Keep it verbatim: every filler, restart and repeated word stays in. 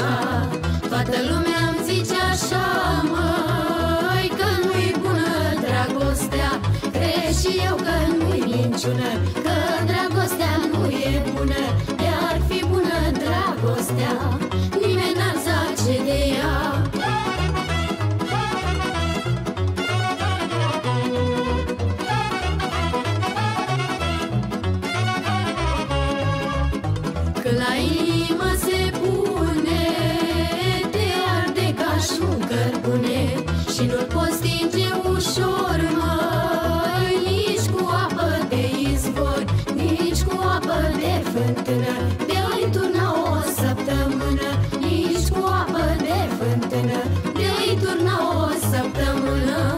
așa. Toată lumea îmi zice așa, măi, că nu-i bună dragostea. Cred și eu că nu-i minciună, că dragostea nu e bună. De-ar fi bună dragostea, nimeni n-ar zace de ea. Când la inimă se pune, te arde ca și un cărbune și nu-l poți stinge ușor, măi, nici cu apă de izvor, nici cu apă de fântână. De-ai turna o săptămână, nici cu apă de fântână, de-ai turna o săptămână.